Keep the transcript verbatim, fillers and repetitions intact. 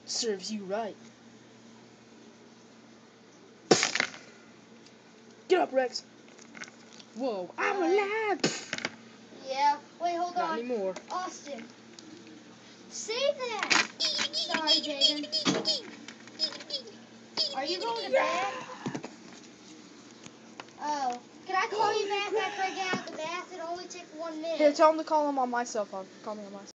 Serves you right. Get up, Rex. Whoa, I'm Uh, alive. Yeah. Wait, hold Not on. anymore. Austin. Save that. Sorry, Jaden. Are you going to bed? Oh. Can I call you back after I get out of the bath? It only took one minute. Here, tell him to call him on my cell phone. Call me on my